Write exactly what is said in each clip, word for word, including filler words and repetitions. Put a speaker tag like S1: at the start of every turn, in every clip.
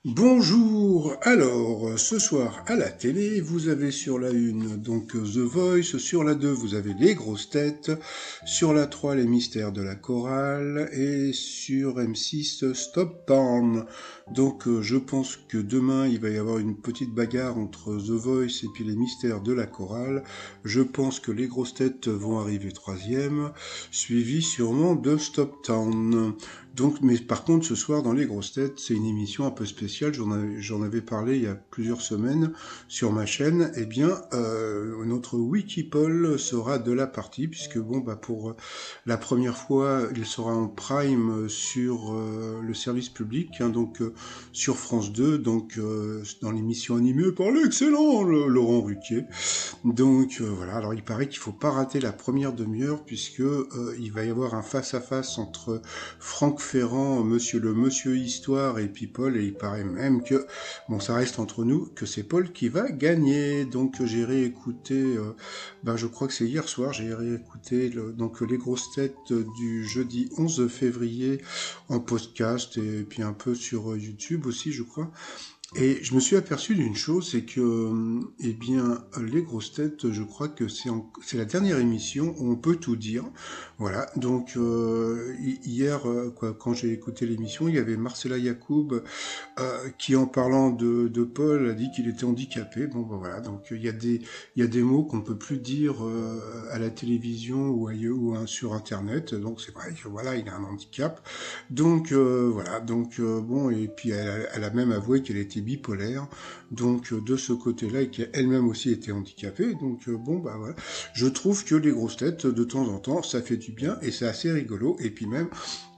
S1: Bonjour, alors ce soir à la télé, vous avez sur la une donc The Voice, sur la deux vous avez Les Grosses Têtes, sur la trois Les Mystères de la Chorale et sur M six Stop Town. Donc euh, je pense que demain il va y avoir une petite bagarre entre The Voice et puis Les Mystères de la Chorale. Je pense que Les Grosses Têtes vont arriver troisième, suivi sûrement de Stop Town. Donc, mais par contre, ce soir, dans Les Grosses Têtes, c'est une émission un peu spéciale. J'en avais, j'en avais parlé il y a plusieurs semaines sur ma chaîne. Eh bien, euh, notre Wikipol sera de la partie, puisque bon, bah pour la première fois, il sera en prime sur euh, le service public, hein, donc euh, sur France deux, donc euh, dans l'émission animée par l'excellent Laurent Ruquier. Donc euh, voilà, alors il paraît qu'il faut pas rater la première demi-heure puisque euh, il va y avoir un face-à-face entre Franck Ferrand, Monsieur le Monsieur Histoire et puis Paul, et il paraît même que, bon ça reste entre nous, que c'est Paul qui va gagner. Donc euh, j'ai réécouté, euh, ben je crois que c'est hier soir, j'ai réécouté le, donc les grosses têtes du jeudi onze février en podcast et puis un peu sur YouTube aussi je crois. Et je me suis aperçu d'une chose, c'est que, eh bien, les grosses têtes, je crois que c'est en- c'est la dernière émission où on peut tout dire. Voilà. Donc euh, hi- hier, euh, quoi, quand j'ai écouté l'émission, il y avait Marcella Yacoub euh, qui, en parlant de, de Paul, a dit qu'il était handicapé. Bon, ben voilà. Donc il y a des il y a des mots qu'on peut plus dire euh, à la télévision ou ailleurs ou hein, sur Internet. Donc c'est vrai que voilà, il a un handicap. Donc euh, voilà, donc euh, bon, et puis elle a, elle a même avoué qu'elle était bipolaire, donc euh, de ce côté-là, et qu'elle-même aussi était handicapée, donc euh, bon, bah voilà. Je trouve que les grosses têtes, de temps en temps, ça fait du bien, et c'est assez rigolo, et puis même,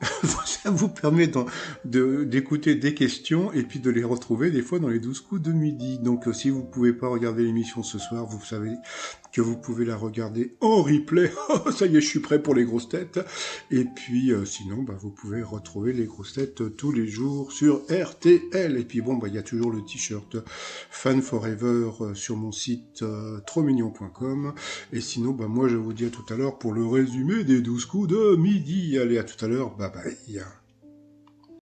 S1: ça vous permet d'en- de- d'écouter des questions, et puis de les retrouver des fois dans les douze coups de midi. Donc euh, si vous pouvez pas regarder l'émission ce soir, vous savez que vous pouvez la regarder en replay. Oh, ça y est, je suis prêt pour les grosses têtes. Et puis euh, sinon, bah, vous pouvez retrouver les grosses têtes euh, tous les jours sur R T L. Et puis bon, bah, il y a toujours le t-shirt Fan Forever euh, sur mon site euh, trop mignon point com. Et sinon, bah, moi je vous dis à tout à l'heure pour le résumé des douze coups de midi. Allez, à tout à l'heure, bye bye.